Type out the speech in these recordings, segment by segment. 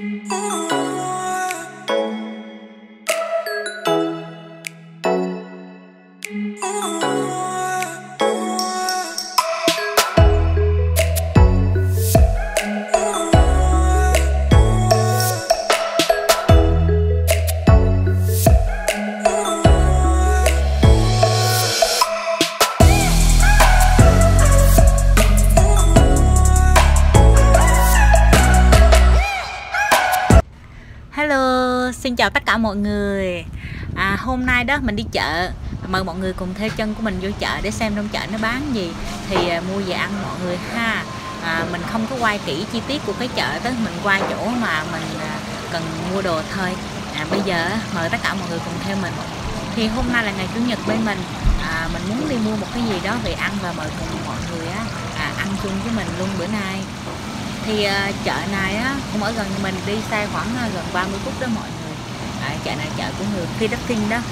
Xin chào tất cả mọi người. Hôm nay đó mình đi chợ, mời mọi người cùng theo chân của mình vô chợ để xem trong chợ nó bán gì thì mua về ăn mọi người ha. Mình không có quay kỹ chi tiết của cái chợ đó, mình quay chỗ mà mình cần mua đồ thôi. Bây giờ mời tất cả mọi người cùng theo mình. Thì hôm nay là ngày Chủ nhật bên mình, mình muốn đi mua một cái gì đó về ăn và mời cùng mọi người ăn chung với mình luôn bữa nay. Thì chợ này cũng ở gần mình, đi xe khoảng gần 30 phút đó mọi người. Chợ này chợ của người Philippines đó,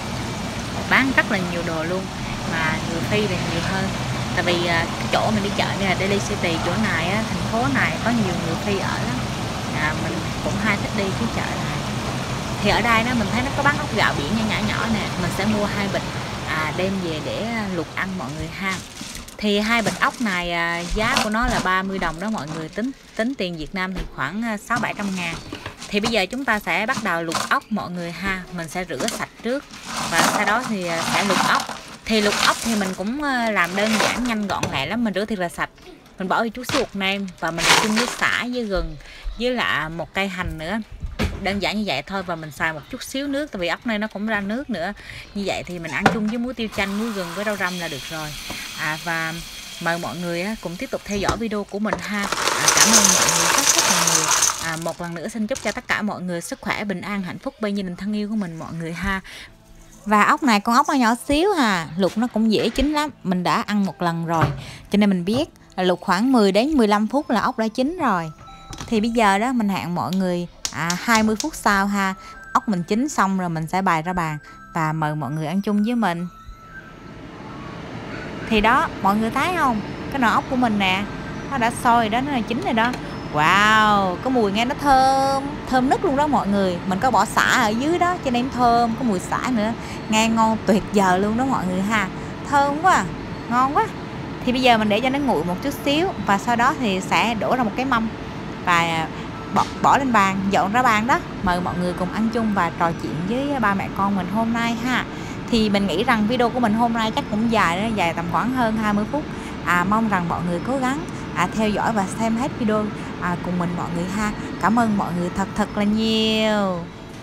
bán rất là nhiều đồ luôn, mà người Phi là nhiều hơn. Tại vì cái chỗ mình đi chợ này là Daly City, chỗ này thành phố này có nhiều người Phi ở lắm. Mình cũng hay thích đi cái chợ này. Thì ở đây đó mình thấy nó có bán ốc gạo biển nhỏ nhỏ nè, mình sẽ mua 2 bịch đem về để luộc ăn mọi người ha. Thì 2 bịch ốc này giá của nó là 30 đồng đó mọi người, tính tiền Việt Nam thì khoảng 600-700 ngàn. Thì bây giờ chúng ta sẽ bắt đầu luộc ốc mọi người ha. Mình sẽ rửa sạch trước và sau đó thì sẽ luộc ốc. Thì luộc ốc thì mình cũng làm đơn giản nhanh gọn lẹ lắm. Mình rửa thiệt là sạch, mình bỏ chút xíu bột nêm và mình chung với sả với gừng với lại một cây hành nữa. Đơn giản như vậy thôi, và mình xài một chút xíu nước, tại vì ốc này nó cũng ra nước nữa. Như vậy thì mình ăn chung với muối tiêu chanh, muối gừng với rau răm là được rồi. Và mời mọi người cùng tiếp tục theo dõi video của mình ha. Cảm ơn mọi người rất là nhiều. Một lần nữa xin chúc cho tất cả mọi người sức khỏe, bình an, hạnh phúc bên gia đình thân yêu của mình mọi người ha. Và ốc này, con ốc nó nhỏ xíu luộc nó cũng dễ chín lắm. Mình đã ăn một lần rồi cho nên mình biết là luộc khoảng 10 đến 15 phút là ốc đã chín rồi. Thì bây giờ đó mình hẹn mọi người 20 phút sau ha. Ốc mình chín xong rồi mình sẽ bày ra bàn và mời mọi người ăn chung với mình. Thì đó mọi người thấy không, cái nồi ốc của mình nè, nó đã sôi đó, nó là chín rồi đó. Wow, có mùi nghe nó thơm nức luôn đó mọi người. Mình có bỏ sả ở dưới đó cho nên thơm, có mùi sả nữa, nghe ngon tuyệt vời luôn đó mọi người ha. Thơm quá, ngon quá. Thì bây giờ mình để cho nó nguội một chút xíu và sau đó thì sẽ đổ ra một cái mâm và bỏ lên bàn, dọn ra bàn đó. Mời mọi người cùng ăn chung và trò chuyện với ba mẹ con mình hôm nay ha. Thì mình nghĩ rằng video của mình hôm nay chắc cũng dài đó, dài tầm khoảng hơn 20 phút. Mong rằng mọi người cố gắng theo dõi và xem hết video cùng mình mọi người ha. Cảm ơn mọi người thật là nhiều.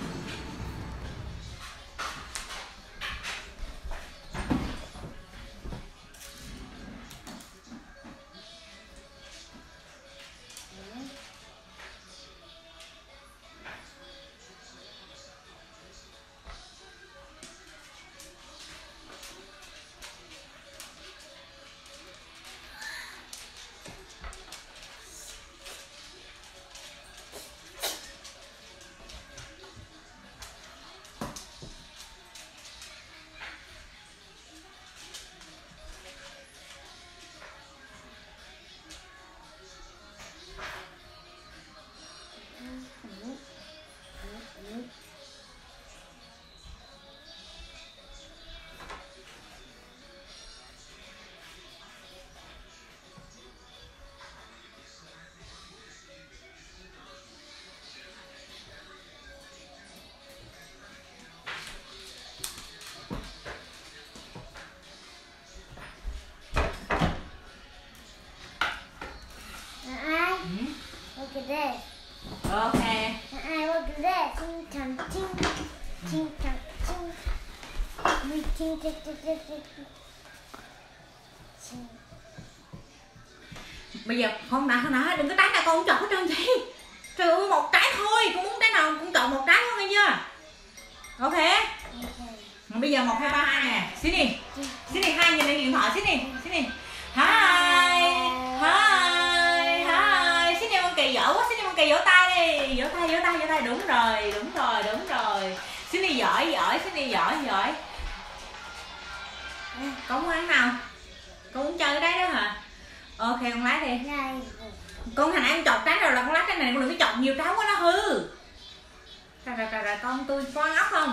Look at this. Okay. Look at this. Ching chong ching. Ching chong ching. We ching ching ching ching ching. Ching. Bây giờ không nè, đừng có trái nào con không chọn hết trơn vậy. Trời ơi, một trái thôi, con muốn trái nào cũng chọn một trái thôi nghe chưa? Ok. Bây giờ 1, 2, 3, 2 nè. Sydney 2 nhìn lên điện thoại Sydney. Hi. Sydney con kỳ giỏi quá, Sydney con kỳ vỗ tay đi. Vỗ tay. Đúng rồi. Sydney giỏi, Sydney giỏi. Con muốn ăn nào? Con muốn chơi ở đây đó hả? Ok con lái đi. Này. Con hồi nãy con chọt trái rồi là con lái cái này, con đừng có chọt nhiều trái quá nó hư. Trời con tôi có ăn ốc không?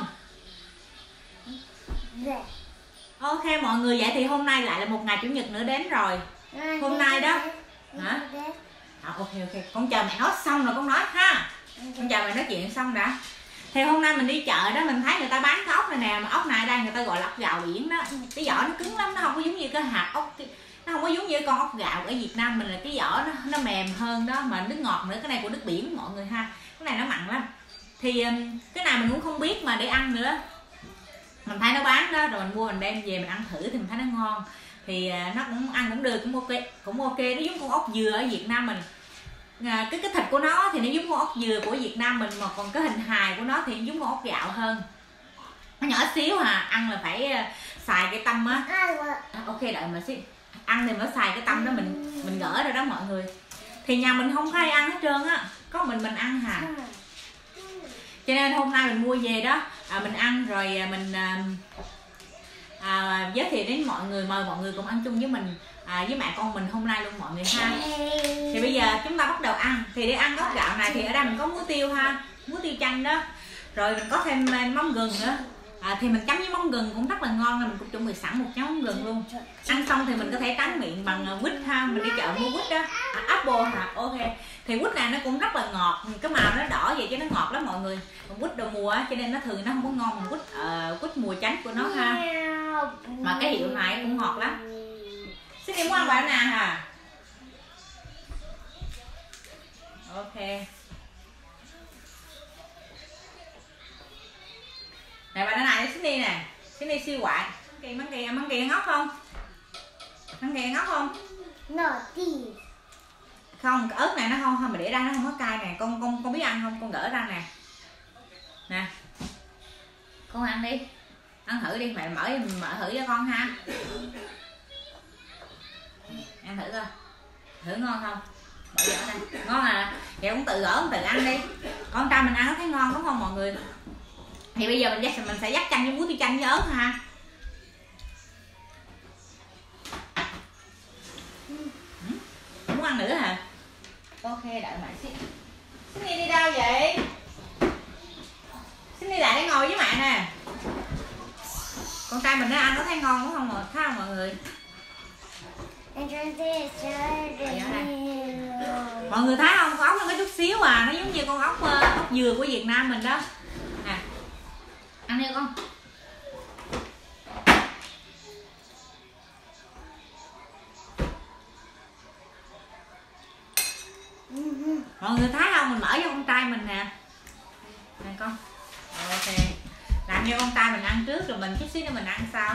Dạ. Ok mọi người, vậy thì hôm nay lại là một ngày chủ nhật nữa đến rồi. Hôm nay đó. Hả? Ok con chờ mẹ nói xong rồi con nói ha. Con chờ mẹ nói chuyện xong đã. Thì hôm nay mình đi chợ đó, mình thấy người ta bán cái ốc này nè, mà ốc này đây người ta gọi là ốc gạo biển đó. Cái vỏ nó cứng lắm, nó không có giống như cái hạt ốc, nó không có giống như con ốc gạo ở Việt Nam mình, là cái vỏ nó mềm hơn đó, mà nước ngọt nữa. Cái này của nước biển mọi người ha, cái này nó mặn lắm. Thì cái này mình cũng không biết mà để ăn nữa, mình thấy nó bán đó rồi mình mua mình đem về mình ăn thử thì mình thấy nó ngon. Thì nó cũng ăn cũng được, cũng ok. Nó giống con ốc dừa ở Việt Nam mình. Cái thịt của nó thì nó giống con ốc dừa của Việt Nam mình, mà còn cái hình hài của nó thì nó giống con ốc gạo hơn. Nó nhỏ xíu à, ăn là phải xài cái tăm á. Ok đợi mà xíu. Ăn thì nó xài cái tăm đó, mình gỡ rồi đó mọi người. Thì nhà mình không có ai ăn hết trơn á, có mình ăn hà. Cho nên hôm nay mình mua về đó, mình ăn rồi mình giới thiệu đến mọi người, mời mọi người cùng ăn chung với mình, với mẹ con mình hôm nay luôn mọi người ha. Thì bây giờ chúng ta bắt đầu ăn. Thì để ăn ốc gạo này thì ở đây mình có muối tiêu ha, muối tiêu chanh đó, rồi mình có thêm mắm gừng nữa. Thì mình chấm với mắm gừng cũng rất là ngon, nên mình cũng chuẩn bị sẵn một chén mắm gừng luôn. Ăn xong thì mình có thể tráng miệng bằng quýt ha, mình đi chợ mua quýt đó, apple hả. Ok, thì quýt này nó cũng rất là ngọt, cái màu nó đỏ vậy chứ nó ngọt lắm mọi người. Còn quýt đầu mùa cho nên nó thường nó không có ngon bằng quýt mùa chánh của nó ha, mà cái hiệu này cũng ngọt lắm. Xin em muốn ăn bạn nào hả? Ok. Này bạn này Sydney nè, Sydney siêu quại. Măng kì ngốc không? Măng kì ngốc không? Không, cái ớt này nó không mà để ra nó không có cay nè. Con biết ăn không? Con gỡ ra nè. Nè. Con ăn đi. Ăn thử đi, mẹ mở thử cho con ha. Ăn thử coi. Thử ngon không? Bỏ vỏ đây. Ngon à. Vậy cũng tự gỡ, tự ăn đi. Con trai mình ăn nó thấy ngon đúng không mọi người? Thì bây giờ mình sẽ dắt chanh với muối tiêu chanh với ớt ha. Muốn ăn nữa hả? Ok đợi mẹ xíu. Sydney đi đâu vậy? Sydney lại để ngồi với mẹ nè. Con trai mình nó ăn nó thấy ngon đúng không? Thấy không mọi người? Mọi người thấy không? Con ốc nó có chút xíu à, nó giống như con ốc dừa của Việt Nam mình đó. Nè. Ăn đi con. Mọi người thấy không? Mình mở cho con trai mình nè. Nè con. Ok. Làm cho con trai mình ăn trước rồi mình chút xíu nữa mình ăn sau.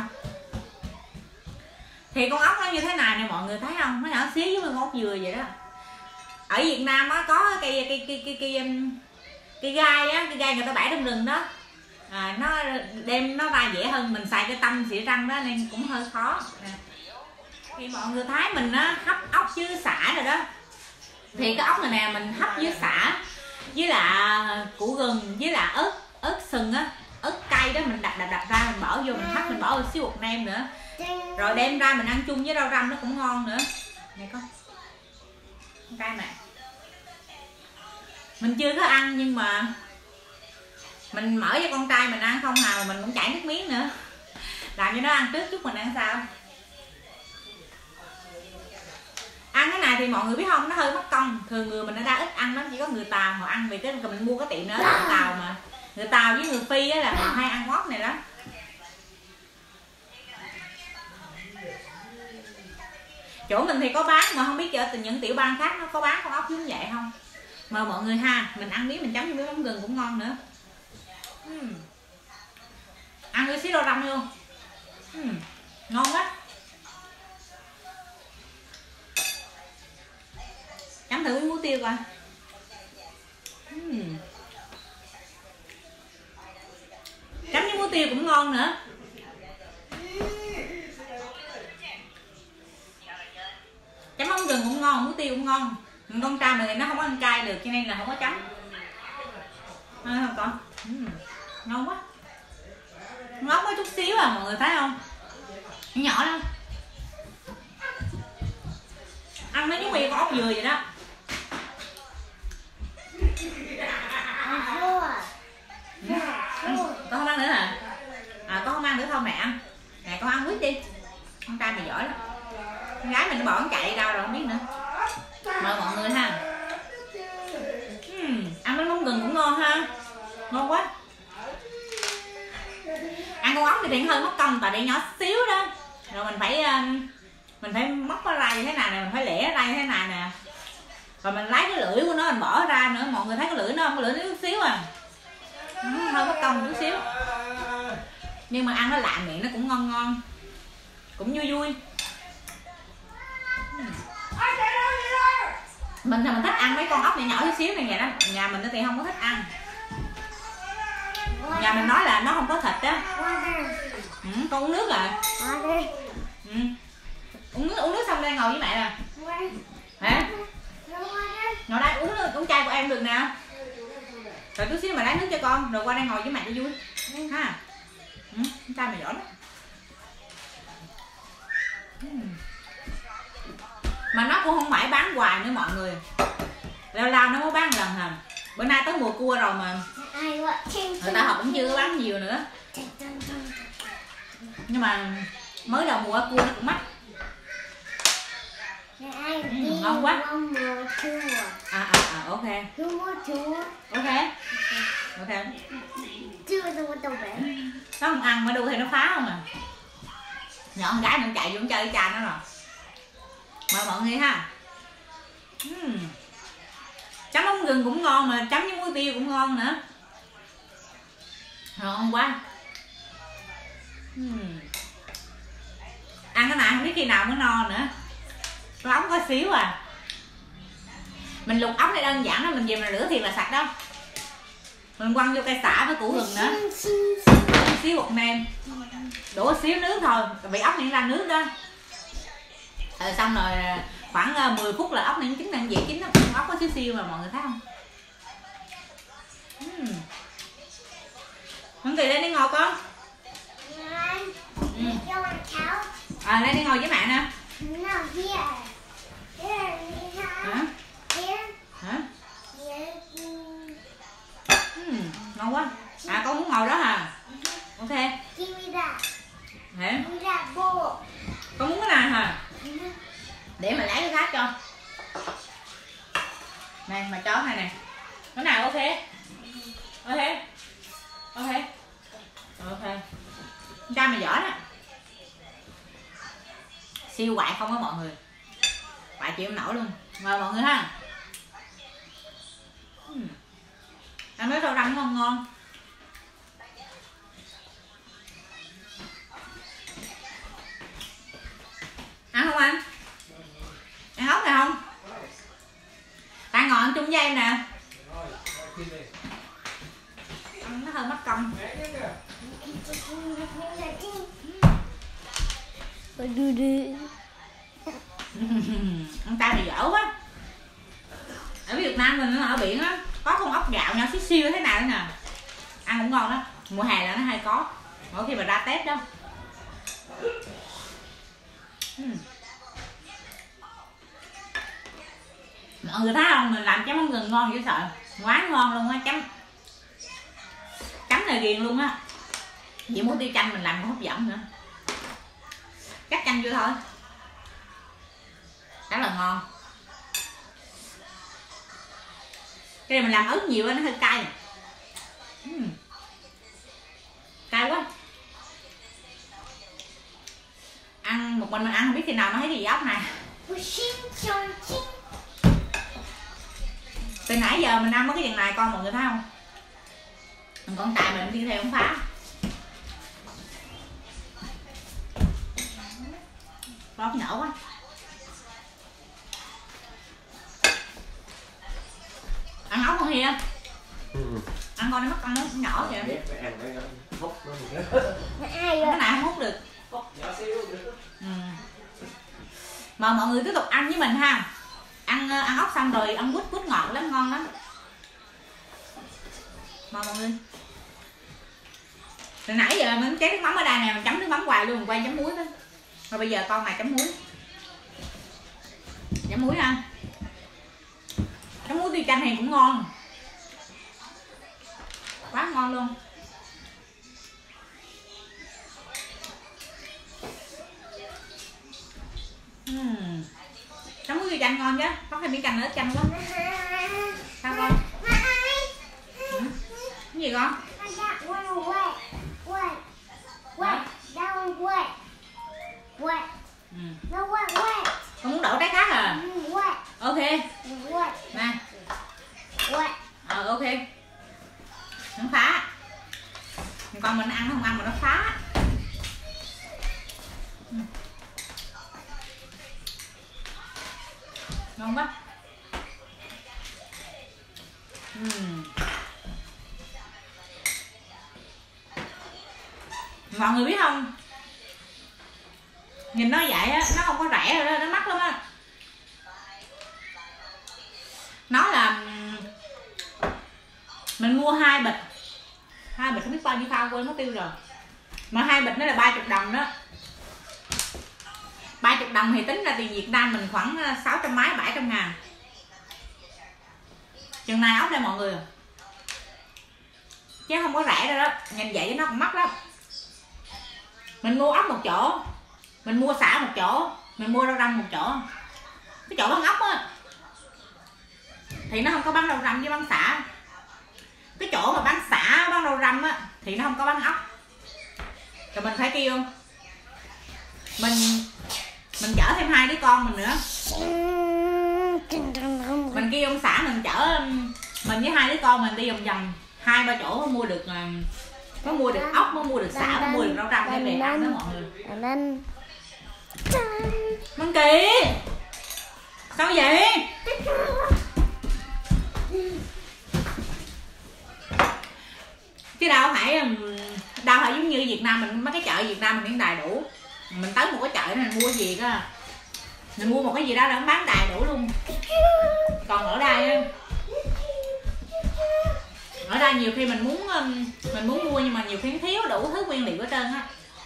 Thì con ốc nó như thế này nè mọi người thấy không? Nó nhỏ xíu với con ốc dừa vậy đó. Ở Việt Nam á có cây gai á, cây gai người ta bẻ trong rừng đó. Nó đem nó ra dễ hơn, mình xài cái tăm xỉa răng đó nên cũng hơi khó. Thì mọi người thấy mình á hấp ốc với sả rồi đó. Thì cái ốc này nè mình hấp với sả với là củ gừng với là ớt sừng á, ớt cay đó mình đập ra mình bỏ vô mình hấp, mình bỏ xíu bột nêm nữa. Rồi đem ra mình ăn chung với rau răm nó cũng ngon nữa. Này con cay mẹ. Mình chưa có ăn nhưng mà mình mở cho con trai mình ăn không hà, mà mình cũng chảy nước miếng nữa. Làm cho nó ăn trước chút mình ăn sau. Ăn cái này thì mọi người biết không, nó hơi mất công. Thường người mình đã ít ăn lắm, chỉ có người Tàu họ ăn, vì cái mình mua cái tiệm đó là người Tàu mà. Người Tàu với người Phi á là họ hay ăn món này lắm. Chỗ mình thì có bán mà không biết ở những tiểu bang khác nó có bán con ốc giống vậy không. Mời mọi người ha, mình ăn miếng mình chấm với mắm gừng cũng ngon nữa. Ăn với xíu rau răm luôn. Ngon quá. Chấm thử với muối tiêu coi. Chấm với muối tiêu cũng ngon nữa. Chấm mắm gừng cũng ngon, muối tiêu cũng ngon. Con trai mình thì nó không có ăn cay được cho nên là không có chấm. Không con. Ngon quá. Ngóc có chút xíu à mọi người thấy không? Nhỏ lắm. Ăn nó giống như con ốc dừa vậy đó. Con không ăn nữa hả? Con không ăn nữa không mẹ ăn. Nè con ăn quýt đi. Con trai mày giỏi lắm. Con gái mình nó bỏ nó chạy đâu rồi không biết nữa. Mời mọi người ha. Ăn bánh móng gừng cũng ngon ha. Ngon quá. Ăn con ốc thì hơi mất công tại để nhỏ xíu đó. Rồi mình phải móc nó ra như thế này nè, mình phải lẻ ra như thế này nè. Rồi mình lấy cái lưỡi của nó mình bỏ ra nữa. Mọi người thấy cái lưỡi nó không? Cái lưỡi nó chút xíu à. Hơi mất công chút xíu. Nhưng mà ăn nó lạ miệng, nó cũng ngon ngon. Cũng vui vui. Mình thì mình thích ăn mấy con ốc nhỏ nhỏ chút xíu này vậy đó. Nhà mình thì không có thích ăn. Nhà mình nói là nó không có thịt á. Con uống nước à? Uống nước xong đây ngồi với mẹ nè. Hả? Ngồi đây uống nước, uống chai của em được nè. Rồi chút xíu mà lấy nước cho con, rồi qua đây ngồi với mẹ cho vui. Ha. Chai mày giỏi lắm. Mà nó cũng không phải bán hoài nữa mọi người. Lâu lâu nó mới bán một lần hả? Bữa nay tới mùa cua rồi mà người ta họ cũng chưa có bán nhiều nữa. Nhưng mà mới đầu mùa cua nó cũng mắc. Ngon quá. Ok. Ok. Nó không ăn mà đu thì nó phá không à. Nhỏ con gái nó chạy vô chơi cha nó rồi. Mời mọi người ha. Chấm móng gừng cũng ngon mà chấm với muối tiêu cũng ngon nữa. Ngon quá. Ăn cái này không biết khi nào mới no nữa. Cái ống có xíu à. Mình luộc ống này đơn giản đó, mình về mình rửa thiệt là sạch đó. Mình quăng vô cây xả với củ gừng nữa. Xíu bột nêm. Đổ xíu nước thôi, vì ốc này ra nước đó. Rồi xong rồi khoảng 10 phút là ốc này chín đang dễ chín lắm. Ốc có xíu xiu mà mọi người thấy không? Con Kỳ lên đi ngồi con. Lên đi ngồi với mẹ nè. Hả? Ngon quá. Con muốn ngồi đó hả? Ok. Hả? Con muốn cái này hả? Để mà lấy cái khác cho. Này mà chó này nè. Cái nào ok? Ok. Cha mày giỏi đó. Siêu quậy không á mọi người. Quậy chịu không nổi luôn. Mời mọi người ha. Ăn mấy rau răm ngon ngon. Ăn không anh? Ăn ốc này không? Tại ngồi ăn chung với em nè. Ăn nó hơi mất công. Ăn ta thì dở quá. Ở Việt Nam mình ở biển á có con ốc gạo nhỏ xíu xiu thế nào đó nè. Ăn cũng ngon đó. Mùa hè là nó hay có. Mỗi khi mà ra Tết đó. Mọi người thấy không, mình làm chấm móng gừng ngon dễ sợ. Quá ngon luôn á. Chấm này ghiền luôn á. Chỉ muốn tiêu chanh mình làm cũng hấp dẫn nữa. Cắt chanh vô thôi. Rất là ngon. Cái này mình làm ớt nhiều nó hơi cay. Cay quá. Ăn một mình ăn không biết khi nào nó thấy cái gì ốc này. Từ nãy giờ mình ăn mấy cái chuyện này con mọi người thấy không? Con tài mình đi theo không phá. Ốc nhỏ quá. Ăn ốc con Hiền. Ăn con nó mất con nó nhỏ kìa. Cái này không hút được. Mà mọi người tiếp tục ăn với mình ha. Ăn ốc xong rồi ăn quýt ngọt lắm, ngon lắm. Mời mọi người. Từ nãy giờ mình chén nước mắm ở đây nè, mình chấm nước mắm hoài luôn, mình quay chấm muối đó. Rồi bây giờ con này chấm muối. chấm muối ha. Chấm muối tiêu chanh thì cũng ngon, quá ngon luôn. Chấm muối tiêu chanh ngon chứ, có thêm miếng canh nữa, chanh quá. Sao con? Cái gì con? Con muốn đổ trái khác à? Ok. Nè. Ok. Nó phá. Con mình ăn nó không ăn mà nó phá. Ngon quá. Mọi người biết không, nhìn nó vậy á, nó không có rẻ rồi đó, nó mắc lắm á. Nó là mình mua 2 bịch không biết bao nhiêu phao, quên mất tiêu rồi, mà 2 bịch nó là 30 đồng đó. 30 đồng thì tính ra tiền Việt Nam mình khoảng 600 mấy 700 ngàn. Chừng này ốc đây mọi người, chứ không có rẻ đâu đó. Nhìn vậy nó còn mắc lắm. Mình mua ốc một chỗ, mình mua xả một chỗ, mình mua rau răm một chỗ. Cái chỗ bán ốc á thì nó không có bán rau răm với bán xả. Cái chỗ mà bán xả bán rau răm á thì nó không có bán ốc. Rồi mình phải kêu mình chở thêm 2 đứa con mình nữa. Mình kêu ông xã mình chở mình với 2 đứa con mình đi vòng vòng 2-3 chỗ mới mua được ốc, mới mua được xả, mới mua được rau răm để về ăn đó mọi người. Măng Kỳ, sao vậy? Chứ đâu phải giống như Việt Nam mình, mấy cái chợ Việt Nam mình cũng đầy đủ. Mình tới một cái chợ này mình mua gì đó, mình mua một cái gì đó là nó bán đầy đủ luôn. Còn ở đây nhiều khi mình muốn mua nhưng mà nhiều khi thiếu đủ thứ nguyên liệu hết trơn á.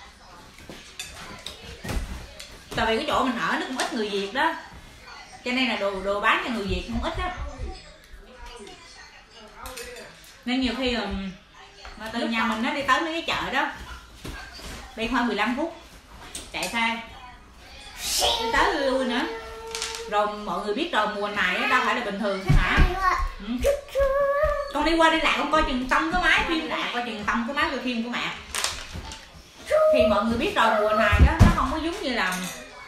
Tại vì cái chỗ mình ở nó cũng ít người Việt đó, cho nên là đồ bán cho người Việt cũng ít á. Nên nhiều khi mà từ nhà mình nó đi tới mấy cái chợ đó đi khoảng 15 phút chạy xe đi tới lui nữa. Rồi mọi người biết rồi, mùa này đâu phải là bình thường thế hả? Con đi qua đi lại con coi chừng tâm cái máy phim lại, coi chừng tâm cái máy coi phim của mẹ. Thì mọi người biết rồi, mùa này đó nó không có giống như là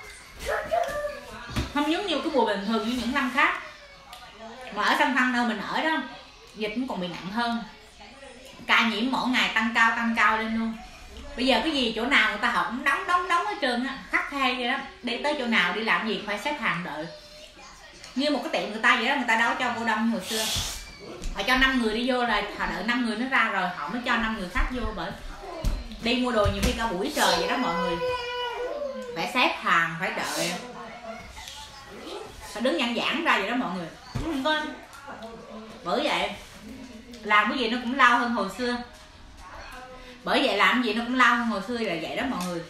không giống như cái mùa bình thường như những năm khác. Mà ở Săn Thăng nơi mình ở đó dịch cũng còn bị nặng hơn, ca nhiễm mỗi ngày tăng cao lên luôn. Bây giờ cái gì chỗ nào người ta học cũng đóng hết trơn á, khắc khe vậy đó. Đi tới chỗ nào đi làm gì phải xếp hàng đợi, như một cái tiệm người ta vậy đó. Người ta đâu có cho vô đông hồi xưa, họ cho 5 người đi vô là họ đợi 5 người nó ra rồi họ mới cho 5 người khác vô. Bởi đi mua đồ nhiều khi cả buổi trời vậy đó mọi người, phải xếp hàng, phải đợi, phải đứng nhăn giảng ra vậy đó mọi người. Không có, bởi vậy làm cái gì nó cũng lao hơn hồi xưa. Bởi vậy làm cái gì nó cũng lao hơn hồi xưa là vậy đó mọi người.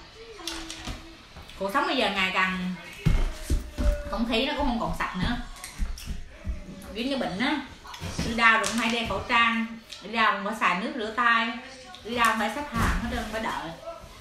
Cuộc sống bây giờ ngày càng không khí nó cũng không còn sạch nữa. Ví như bệnh á, đi đâu cũng hay đeo khẩu trang, đi đâu cũng phải xài nước rửa tay, đi đâu phải xếp hàng hết trơn, phải đợi.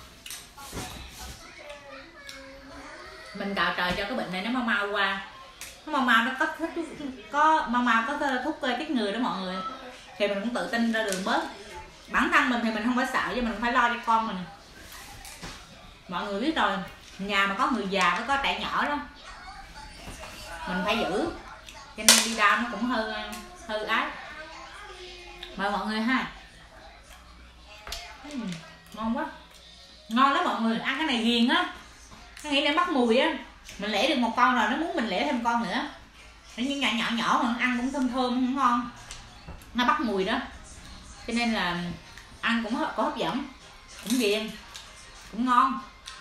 Mình cào trời cho cái bệnh này nó mau qua, nó mau nó có thuốc chết người đó mọi người, thì mình cũng tự tin ra đường bớt. Bản thân mình thì mình không phải sợ, chứ mình phải lo cho con mình. Mọi người biết rồi, nhà mà có người già với có trẻ nhỏ đó mình phải giữ, cho nên đi đâu nó cũng hơi ái. Mời mọi người ha. Ngon quá, ngon lắm mọi người. Ăn cái này ghiền á, nó nghĩ là bắt mùi á. Mình lẻ được một con rồi, nó muốn mình lẻ thêm con nữa. Nó như nhỏ mà ăn cũng thơm cũng ngon, nó bắt mùi đó, cho nên là ăn cũng có hấp dẫn, cũng ghiền, cũng ngon.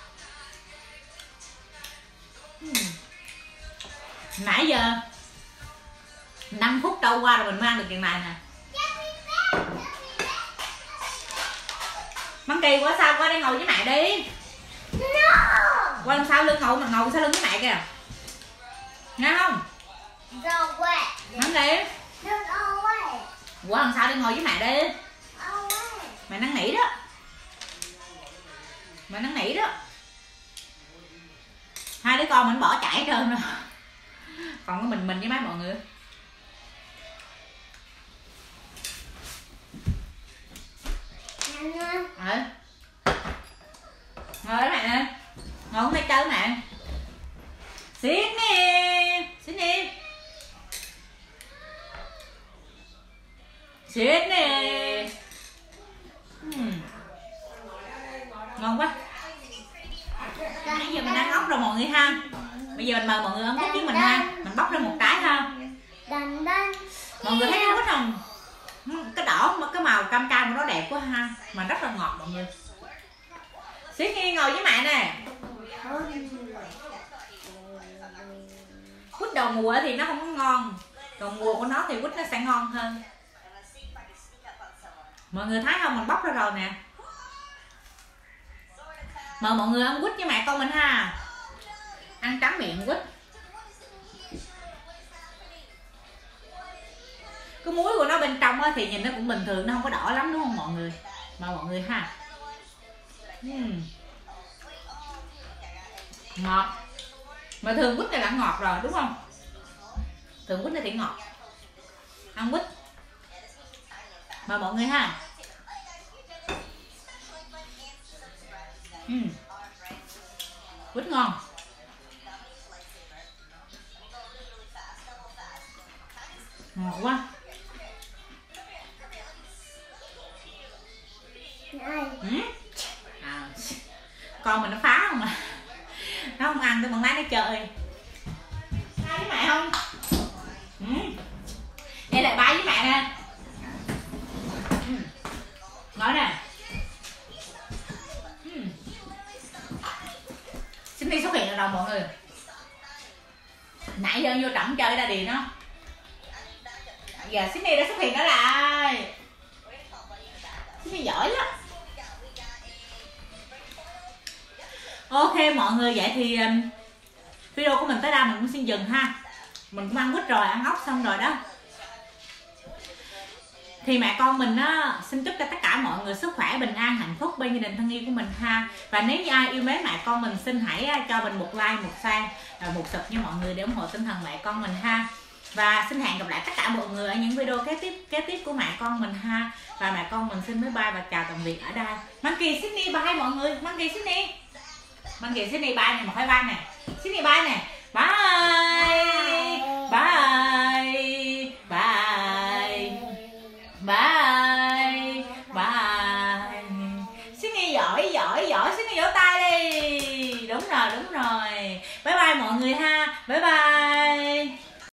Nãy giờ 5 phút trôi qua rồi mình mới ăn được chuyện này nè. Măng Kỳ quá, sao qua đây ngồi với mẹ đi. Qua đằng sau lưng ngồi sau lưng với mẹ kìa. nghe không? Go away. Nắm đi. Go away. Ủa làm sao đi ngồi với mẹ đi. Away. Mẹ năn nỉ đó. Mẹ năn nỉ đó. Hai đứa con mình bỏ chạy hết trơn rồi. Còn có mình với mấy mọi người. Ngồi với mẹ nè. Ngồi không phải chơi với mẹ. Sydney. Sydney. Sydney. Ngon quá. Nãy giờ mình ăn ốc rồi mọi người ha. Bây giờ mình mời mọi người ăn ốc với mình ha. Mình bóc ra một trái ha. Mọi người thấy cái quýt không? Cái đỏ cái màu cam cam của nó đẹp quá ha. Mà rất là ngọt mọi người. Sydney ngồi với mẹ nè. Quýt đầu mùa thì nó không có ngon. Đầu mùa của nó thì quýt nó sẽ ngon hơn. Mọi người thấy không? Mình bóc ra rồi nè. Mời mọi người ăn quýt với mẹ con mình ha. Ăn trắng miệng quýt. Cái muối của nó bên trong thì nhìn nó cũng bình thường, nó không có đỏ lắm đúng không mọi người? Mời mọi người ha. Ngọt. Mà thường quýt này đã ngọt rồi đúng không? Thường quýt này thì ngọt. Ăn quýt. Mời mọi người ha. Quýt ngon. Ngọt quá. Con mình nó phá không à. Nó không ăn, tôi còn lái nó chơi. Hai với mẹ không? Đây là ba với mẹ nè. Ngồi nè. Sydney xuất hiện ở đâu mọi người? Nãy giờ vô trọng chơi ra điền nó. Giờ Sydney đã xuất hiện trở lại. Sydney giỏi lắm. Ok mọi người, vậy thì video của mình tới đây mình cũng xin dừng ha. Mình cũng ăn quýt rồi, ăn ốc xong rồi đó. Thì mẹ con mình á, xin chúc cho tất cả mọi người sức khỏe, bình an, hạnh phúc bên gia đình thân yêu của mình ha. Và nếu như ai yêu mến mẹ con mình, xin hãy cho mình một like, một share và một sub nha mọi người, để ủng hộ tinh thần mẹ con mình ha. Và xin hẹn gặp lại tất cả mọi người ở những video kế tiếp của mẹ con mình ha. Và mẹ con mình xin bye bye và chào tạm biệt ở đây. Monkey Sydney bye mọi người. Monkey Sydney. Monkey Sydney bye nè, một hai bye nè. Sydney bye nè. Bye. Bye. Bye. Bye. Bye. Sydney giỏi. Sydney vỗ tay đi. Đúng rồi. Bye bye mọi người ha. Bye bye.